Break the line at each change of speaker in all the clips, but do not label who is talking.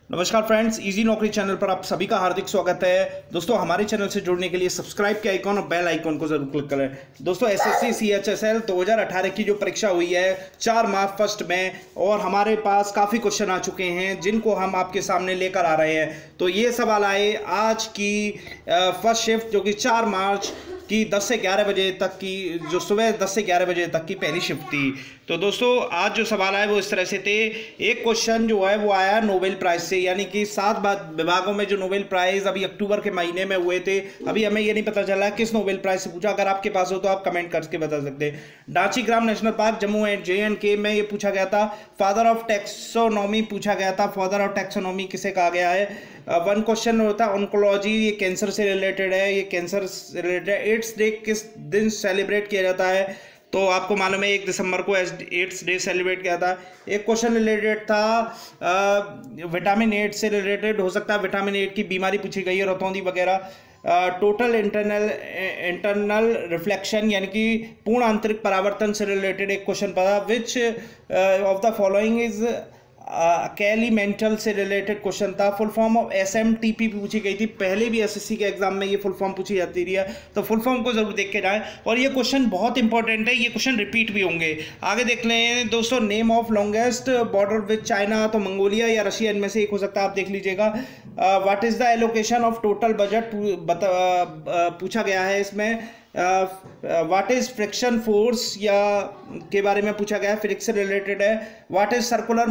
नमस्कार friends, easy नौकरी channel पर आप सभी का हार्दिक स्वागत है। दोस्तों, हमारे चैनल से जुड़ने के लिए सब्सक्राइब के आइकॉन और बेल आइकॉन को जरूर क्लिक करें। दोस्तों, एसएससी सीएचएसएल 2018 की जो परीक्षा हुई है 4 मार्च फर्स्ट में, और हमारे पास काफ़ी क्वेश्चन आ चुके हैं जिनको हम आपके सामने लेकर आ रहे हैं। तो ये सवाल आए आज की फर्स्ट शिफ्ट जो कि 4 मार्च कि 10 से 11 बजे तक की, जो सुबह 10 से 11 बजे तक की पहली शिफ्ट थी। तो दोस्तों, आज जो सवाल आए वो इस तरह से थे। एक क्वेश्चन जो है वो आया नोबेल प्राइज से, यानी कि 7 विभागों में जो नोबेल प्राइज अभी अक्टूबर के महीने में हुए थे, अभी हमें ये नहीं पता चला किस नोबेल प्राइज से पूछा। अगर आपके पास हो तो आप कमेंट करके बता सकते हैं। Dachigam national park Jammu and JNK में ये पूछा गया था। फादर ऑफ टैक्सोनॉमी पूछा गया था। फादर ऑफ टैक्सोनॉमी किसे कहा गया है। वन क्वेश्चन होता है ऑन्कोलॉजी, ये कैंसर से रिलेटेड है। ये कैंसर से रिलेटेड है। एड्स डे किस दिन सेलिब्रेट किया जाता है, तो आपको मालूम है 1 दिसंबर को एड्स डे सेलिब्रेट किया था। एक क्वेश्चन रिलेटेड था विटामिन 8 से रिलेटेड, हो सकता है विटामिन 8 की बीमारी पूछी गई है, रतौंधी वगैरह। टोटल इंटरनल रिफ्लेक्शन यानी कि पूर्ण आंतरिक परावर्तन से रिलेटेड एक क्वेश्चन पड़ा। Which of the following is alkali metal से रिलेटेड क्वेश्चन था। फुल फॉर्म ऑफ SMTP पूछी गई थी। पहले भी SSC के एग्जाम में ये फुल फॉर्म पूछी जाती रही है, तो फुल फॉर्म को जरूर देख के जाएं। और ये क्वेश्चन बहुत इंपॉर्टेंट है, ये क्वेश्चन रिपीट भी होंगे। आगे देख लें दोस्तों, name of longest border with China, तो मंगोलिया या रशिया, इनमें से एक हो सकता है, आप देख लीजिएगा। What is the allocation of total budget पूछा गया है इसमें। व्हाट इज फ्रिक्शन फोर्स या के बारे में पूछा गया है, फिजिक्स से रिलेटेड है। व्हाट इज सर्कुलर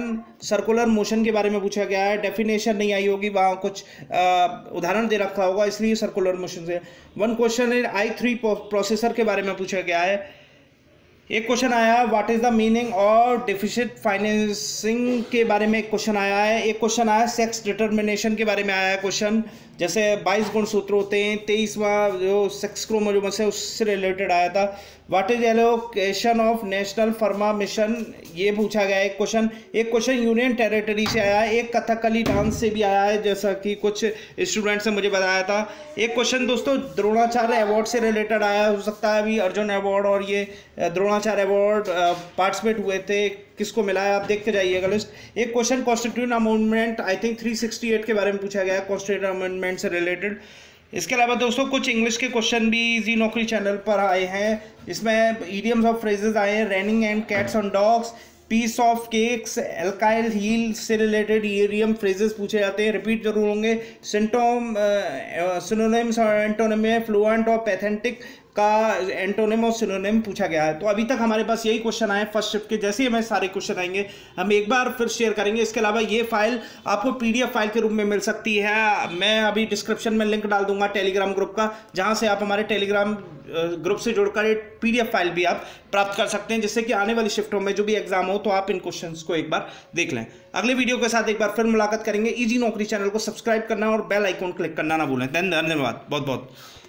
मोशन के बारे में पूछा गया है। डेफिनेशन नहीं आई होगी, वहाँ कुछ उदाहरण दे रखा होगा, इसलिए सर्कुलर मोशन से। वन क्वेश्चन है i3 प्रोसेसर के बारे में पूछा गया है। एक क्वेश्चन आया व्हाट इज द मीनिंग और डिफिसिट फाइनेंसिंग के बारे में एक क्वेश्चन आया है। एक क्वेश्चन आया सेक्स डिटर्मिनेशन के बारे में आया है क्वेश्चन। जैसे 22 गुणसूत्र होते हैं, 23वां जो सेक्स क्रोमोसोम्स है उससे रिलेटेड आया था। What is allocation of national pharma mission, ये पूछा गया है एक क्वेश्चन। एक क्वेश्चन यूनियन टेरिटरी से आया है। एक कथकली डांस से भी आया है, जैसा कि कुछ स्टूडेंट्स ने मुझे बताया था। एक क्वेश्चन दोस्तों द्रोणाचार्य अवार्ड से रिलेटेड आया, हो सकता है अभी अर्जुन अवार्ड और ये द्रोणाचार्य अवार्ड पार्टिसिपेट हुए थे, किसको मिला है, आप देख के जाइएगा लिस्ट। एक question constitution amendment I think 368 के बारे में पूछा गया, कॉन्स्टिट्यूशन अमेंडमेंट से रिलेटेड। इसके अलावा दोस्तों कुछ इंग्लिश के क्वेश्चन भी इजी नौकरी चैनल पर आए हैं। इसमें इडियम्स ऑफ फ्रेजेस आए हैं। Raining and cats on dogs, piece of cakes, एल्काइल हील से रिलेटेड इडियम फ्रेजेस पूछे जाते हैं, रिपीट जरूर होंगे। सिंटोम सिनोनिम्स और एंटोनिम में फ्लुएंट और पैथेंटिक का एंटोनिम और सिनोनिम पूछा गया है। तो अभी तक हमारे पास यही क्वेश्चन आए फर्स्ट शिफ्ट के। जैसे ही हमें सारे क्वेश्चन आएंगे हम एक बार फिर शेयर करेंगे। इसके अलावा ये फाइल आपको PDF फाइल के रूप में मिल सकती है। मैं अभी डिस्क्रिप्शन में लिंक डाल दूंगा टेलीग्राम ग्रुप का, जहां से आप हमारे टेलीग्राम ग्रुप से जुड़कर एक PDF फाइल भी आप प्राप्त कर सकते हैं, जिससे कि आने वाली शिफ्टों में जो भी एग्जाम हो तो आप इन क्वेश्चंस को एक बार देख लें। अगले वीडियो के साथ एक बार फिर मुलाकात करेंगे। इजी नौकरी चैनल को सब्सक्राइब करना और बेल आइकॉन क्लिक करना ना भूलें। धन्यवाद बहुत बहुत।